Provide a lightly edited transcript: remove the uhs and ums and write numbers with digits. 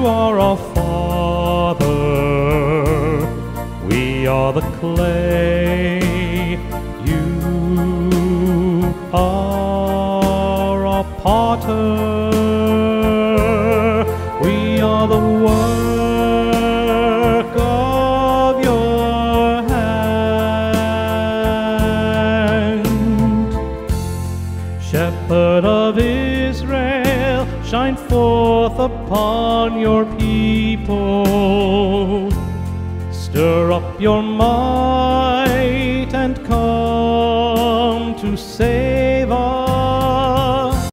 are our Father, we are the clay, you are our potter, we are the work of your hand. Shepherd of Israel, shine forth upon your people. Stir up your might and come to save us.